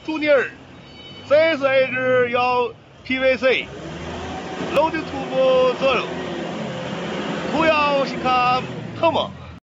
Junior CSH 要 PVC 로딩 투보 0 구야오시카 터머